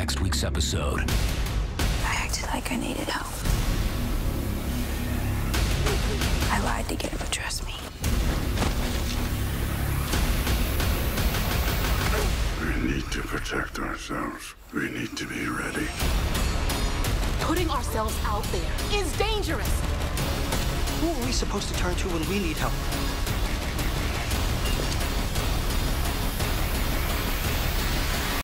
next week's episode. I acted like I needed help. I lied to get him to trust me. We need to protect ourselves. We need to be ready. Putting ourselves out there is dangerous. Who are we supposed to turn to when we need help?